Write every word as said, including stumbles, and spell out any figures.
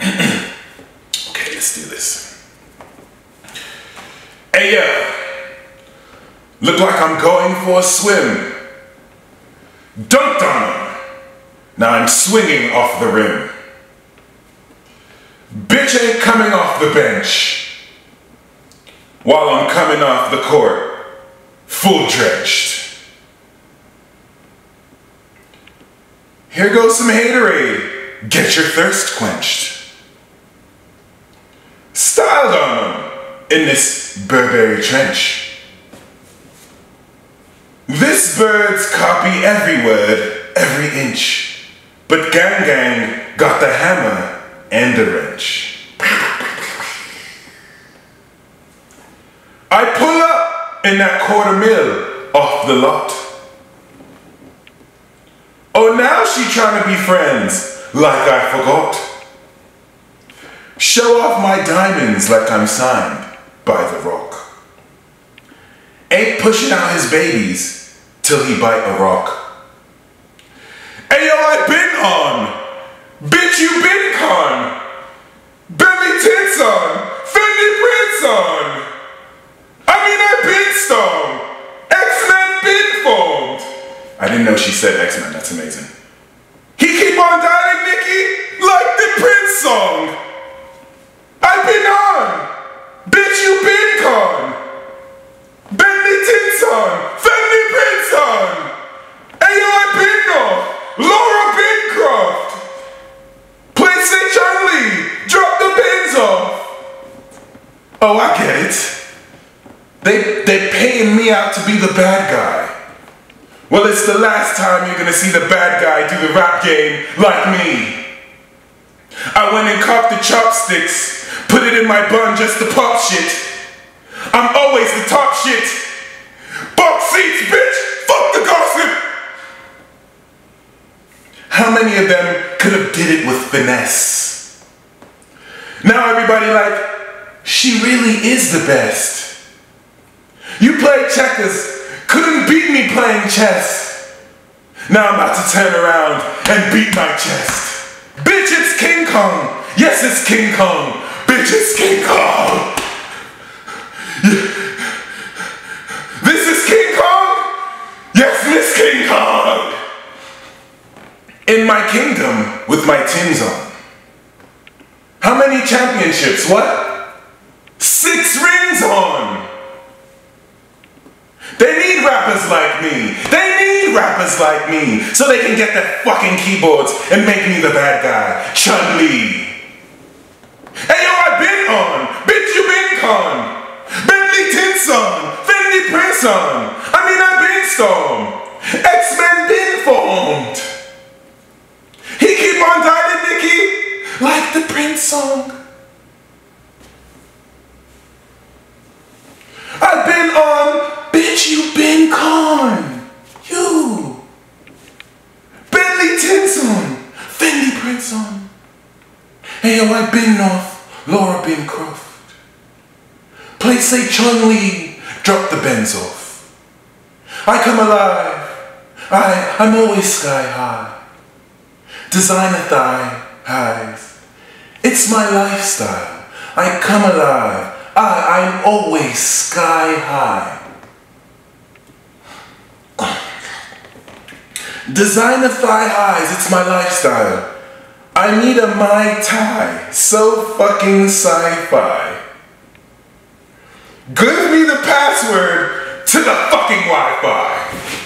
Okay, let's do this. Hey yo, look like I'm going for a swim. Dunked on him. Now I'm swinging off the rim. Bitch ain't coming off the bench while I'm coming off the court, full drenched. Here goes some haterade. Get your thirst quenched. Styled on him in this Burberry trench. This bird's copy every word, every inch. But Gang Gang got the hammer and the wrench. I pull up in that quarter mil off the lot. Oh, now she trying to be friends like I forgot. Show off my diamonds like I'm signed by The Rock. Ain't pushing out his babies till he bite a rock. Ayo, I been on. Bitch, you been con. Bentley tints on. Fendi prints on. I mean, I been stoned. X-Men been formed. I didn't know she said X-Men. That's amazing. He keep on dialing Nikki like the Prince song. I been on. Bitch, you been con. Bentley tints on. Fendi prints on. Ayo, I been off. Laura Bincroft. Play say Charlie. Drop the bins off. Oh, I get it. They, they paying me out to be the bad guy. Well, it's the last time you're gonna see the bad guy do the rap game like me. I went and copped the chopsticks, put it in my bun just to pop shit. I'm always the top shit. Box seats, bitch! Fuck the gossip! How many of them could have did it with finesse? Now everybody like, she really is the best. You played checkers, couldn't beat me playing chess. Now I'm about to turn around and beat my chest. Bitch, it's King Kong. Yes, it's King Kong. Bitch, it's King Kong. This is King Kong? Yes, Miss King Kong. In my kingdom with my tins on. How many championships? What? Six rings on. They need rappers like me. They need rappers like me so they can get their fucking keyboards and make me the bad guy, Chun Li. Hey yo, I been on. Bitch, you been con. Bentley tints on. Fendi prints on. I mean, I been storm. X-Men been formed. He keep on dialing Nikki like the Prince song. I've been on. Bitch, you been con. You. Bentley tints on. Fendi prints on. Hey yo, I been off. Laura Bincroft. Play say Chun Li. Drop the Benz off. I come alive. I, I'm always sky high. Designer thigh highs. It's my lifestyle. I come alive. I, I'm always sky high. Designer thigh highs, it's my lifestyle. I need a Mai Tai, so fucking sci-fi. Give me the password to the fucking Wi-Fi.